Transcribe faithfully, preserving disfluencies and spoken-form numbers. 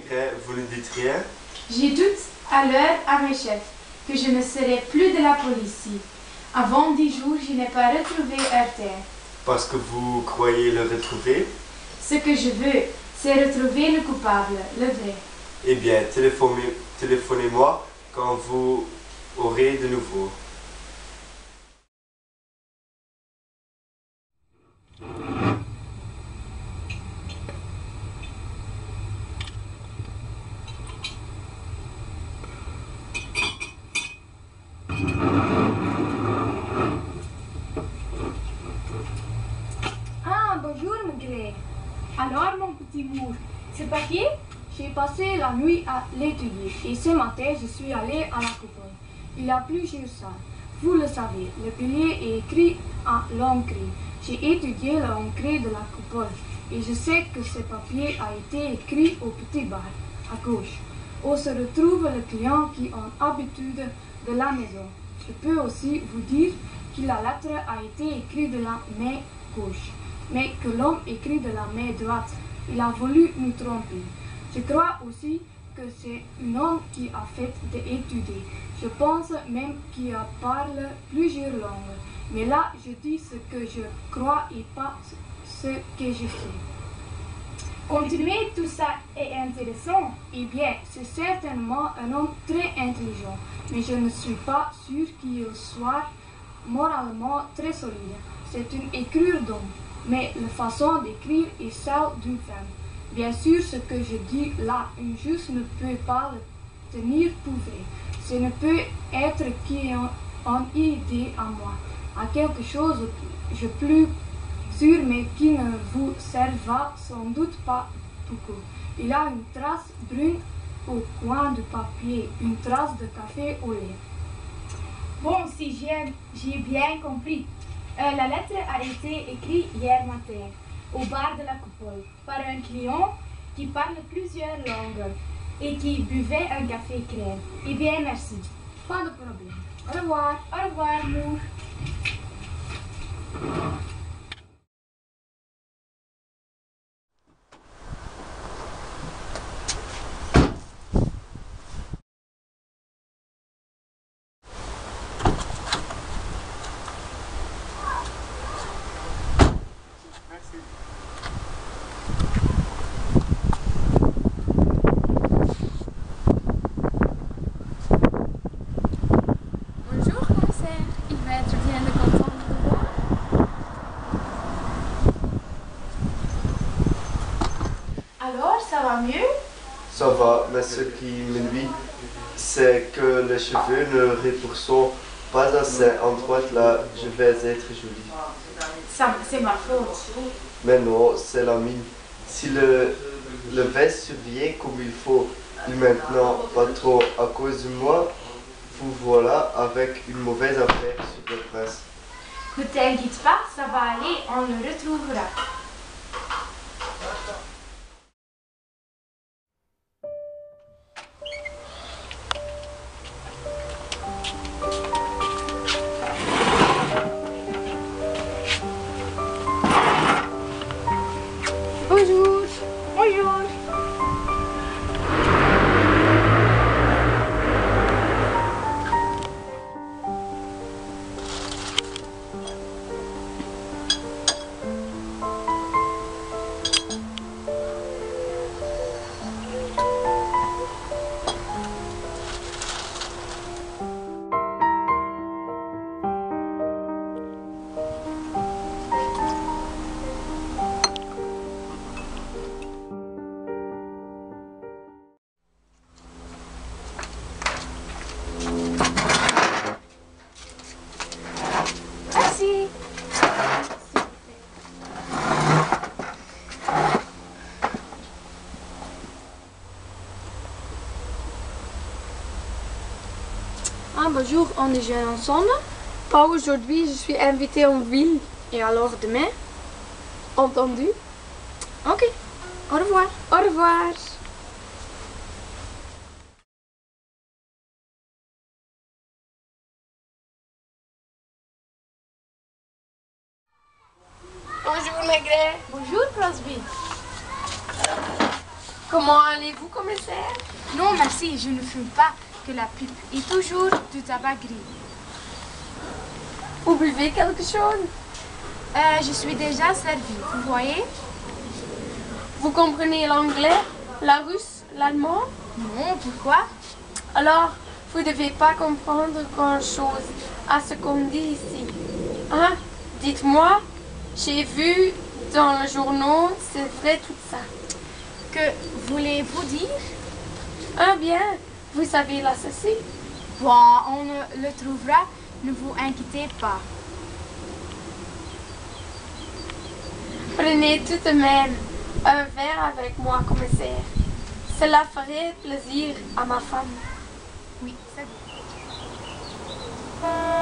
Maigret, vous ne dites rien? J'ai doute alors à mes chefs que je ne serai plus de la police. Avant dix jours, je n'ai pas retrouvé Heurter. Parce que vous croyez le retrouver? Ce que je veux, c'est retrouver le coupable, le vrai. Eh bien, téléphonez, téléphonez-moi quand vous aurez de nouveau. Ah, bonjour Maigret. Alors, mon petit Mour, ce papier? J'ai passé la nuit à l'étudier et ce matin je suis allé à la coupole. Il y a plusieurs salles. Vous le savez, le pilier est écrit à l'encre. J'ai étudié l'encre de la coupole et je sais que ce papier a été écrit au petit bar, à gauche, où se retrouve le client qui a habitude de la maison. Je peux aussi vous dire que la lettre a été écrite de la main gauche, mais que l'homme écrit de la main droite. Il a voulu nous tromper. Je crois aussi que c'est un homme qui a fait des études. Je pense même qu'il parle plusieurs langues. Mais là, je dis ce que je crois et pas ce que je sais. Continuez, tout ça est intéressant. Eh bien, c'est certainement un homme très intelligent, mais je ne suis pas sûr qu'il soit moralement très solide. C'est une écriture d'homme, mais la façon d'écrire est celle d'une femme. Bien sûr, ce que je dis là, une juge ne peut pas le tenir pour vrai. Ce ne peut être qu'une idée à moi, à quelque chose de plus sûr, mais qui ne vous servira sans doute pas beaucoup. Il y a une trace brune au coin du papier, une trace de café au lait. Bon, si j'ai j'ai bien compris. Euh, la lettre a été écrite hier matin, au bar de la coupole, par un client qui parle plusieurs langues et qui buvait un café crème. Eh bien, merci. Pas de problème. Au revoir. Au revoir, Mour. Bonjour, commissaire. Il va être bien de content de vous voir. Alors, ça va mieux? Ça va, mais ce qui me nuit, c'est que les cheveux ne repoussent pas assez en droite là. Je vais être jolie. Ça, c'est ma faute. Mais non, c'est la mine. Si le, le veste survient comme il faut, et maintenant pas trop à cause de moi, vous voilà avec une mauvaise affaire sur le presse. Ne t'inquiète pas, ça va aller, on le retrouvera. Bonjour. Bonjour. Merci. Ah, bonjour, on déjeune ensemble? Pas aujourd'hui, je suis invitée en ville. Et alors demain? Entendu? Ok, au revoir. Au revoir. Bonjour, Maigret. Bonjour, Crosby. Comment allez-vous, commissaire? Non, merci, je ne fume pas, que la pipe est toujours du tabac gris. Vous buvez quelque chose? Euh, je suis déjà servie, vous voyez? Vous comprenez l'anglais, la russe, l'allemand? Non, pourquoi? Alors, vous ne devez pas comprendre grand-chose à ce qu'on dit ici. Hein? Dites-moi, j'ai vu dans le journal, c'est vrai tout ça. Que voulez-vous dire? Ah bien, vous savez l'assassin? Bon, on le trouvera, ne vous inquiétez pas. Prenez tout de même un verre avec moi, commissaire. Cela ferait plaisir à ma femme. Oui, c'est bon.